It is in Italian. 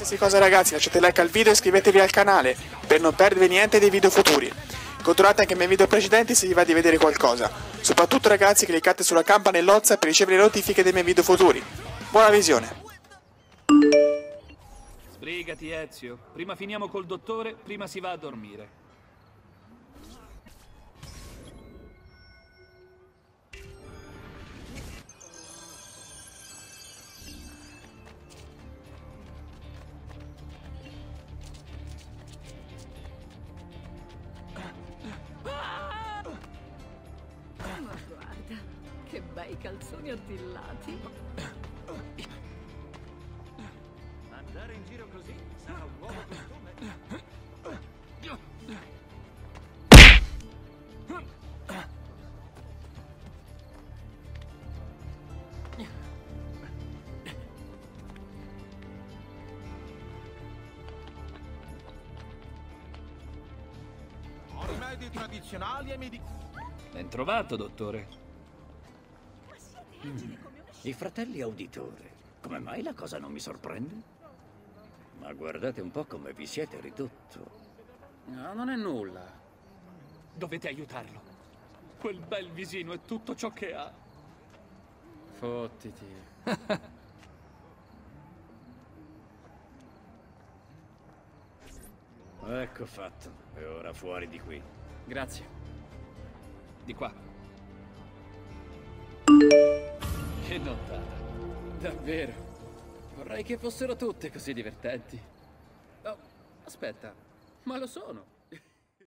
qualsiasi cosa ragazzi, lasciate like al video e iscrivetevi al canale per non perdervi niente dei video futuri. Controllate anche i miei video precedenti se vi va di vedere qualcosa. Soprattutto ragazzi cliccate sulla campanellozza per ricevere notifiche dei miei video futuri. Buona visione! Sbrigati Ezio, prima finiamo col dottore, prima si va a dormire. Ma guarda, che bei calzoni attillati. Andare in giro così sarà un nuovo costume. Ho rimedi tradizionali e Ben trovato, dottore. I fratelli Auditore. Come mai la cosa non mi sorprende? Ma guardate un po' come vi siete ridotto. No, non è nulla. Dovete aiutarlo. Quel bel visino è tutto ciò che ha. Fottiti. Ecco fatto. E ora fuori di qui. Grazie. Di qua. Che nottata. Davvero. Vorrei che fossero tutte così divertenti. Oh, aspetta. Ma lo sono.